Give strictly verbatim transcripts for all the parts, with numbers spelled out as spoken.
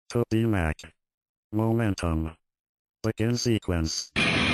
to D-Mac. Momentum. Begin sequence.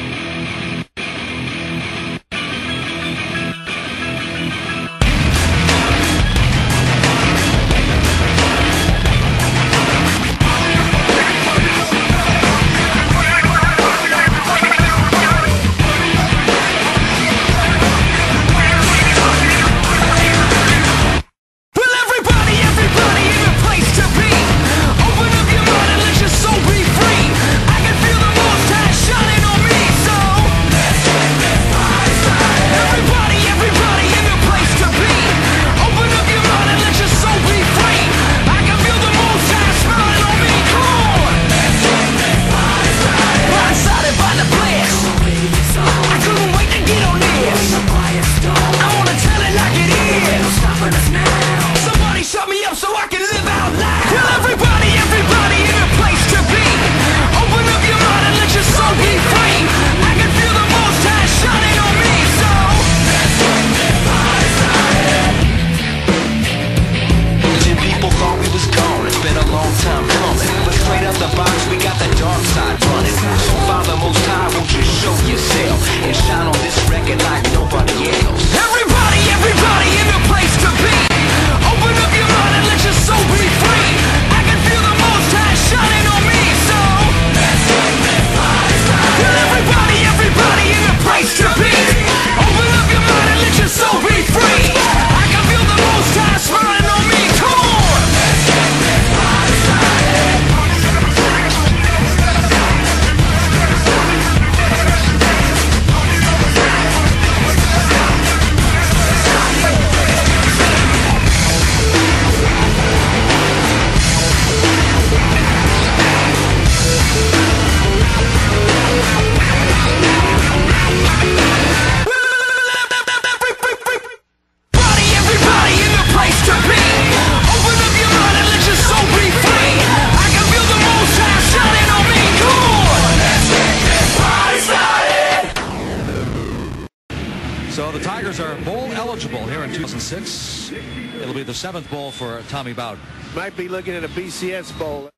So the Tigers are bowl eligible here in two thousand six. It'll be the seventh bowl for Tommy Bowden. Might be looking at a B C S bowl.